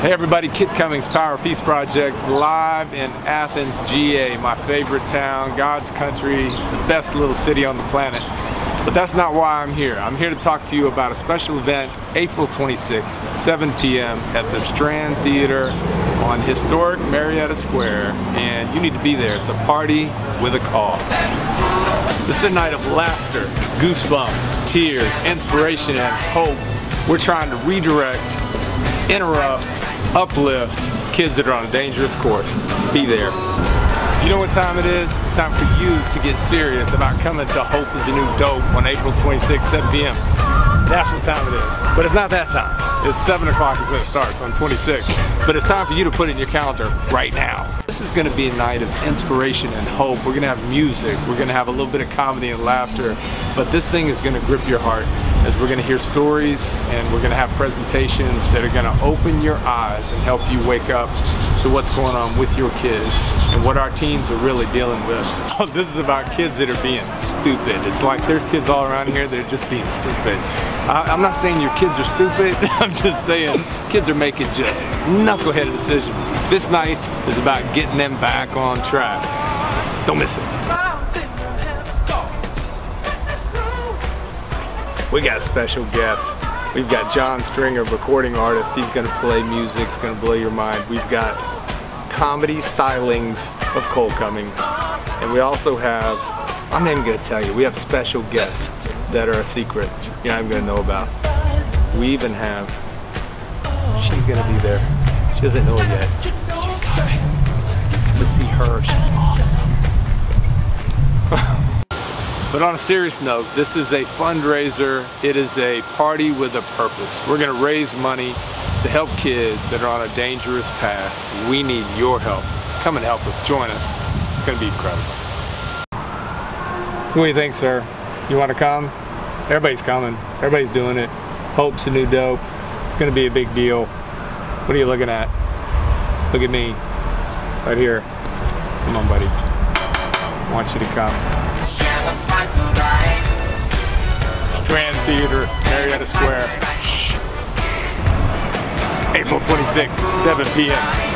Hey everybody, Kit Cummings, Power Peace Project, live in Athens, GA, my favorite town, God's country, the best little city on the planet. But that's not why I'm here. I'm here to talk to you about a special event, April 26th, 7 p.m. at the Strand Theater on historic Marietta Square, and you need to be there. It's a party with a cause. This is a night of laughter, goosebumps, tears, inspiration, and hope. We're trying to redirect, interrupt, uplift kids that are on a dangerous course. Be there. You know what time it is? It's time for you to get serious about coming to Hope is the New Dope on April 26th, 7 p.m. That's what time it is. But it's not that time. It's 7 o'clock is when it starts on 26th. But it's time for you to put it in your calendar right now. This is going to be a night of inspiration and hope. We're going to have music. We're going to have a little bit of comedy and laughter. But this thing is going to grip your heart as we're going to hear stories and we're going to have presentations that are going to open your eyes and help you wake up to what's going on with your kids and what our teens are really dealing with. Oh, this is about kids that are being stupid. It's like there's kids all around here that are just being stupid. I'm not saying your kids are stupid. I'm just saying kids are making just knucklehead decisions. This night is about getting them back on track. Don't miss it. We got a special guest. We've got John Stringer, recording artist. He's gonna play music, it's gonna blow your mind. We've got comedy stylings of Cole Cummings. And we also have, I'm not even gonna tell you, we have special guests that are a secret you're not even gonna know about. We even have, she's gonna be there. She doesn't know it yet. She's coming. Come to see her, she's awesome. But on a serious note, this is a fundraiser. It is a party with a purpose. We're gonna raise money to help kids that are on a dangerous path. We need your help. Come and help us, join us. It's gonna be incredible. So what do you think, sir? You wanna come? Everybody's coming, everybody's doing it. Hope's the new dope. It's gonna be a big deal. What are you looking at? Look at me, right here. Come on, buddy. I want you to come. Strand Theater, Marietta Square. April 26th, 7 p.m.